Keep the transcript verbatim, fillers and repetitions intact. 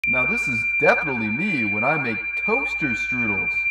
Now this is definitely me when I make toaster strudels.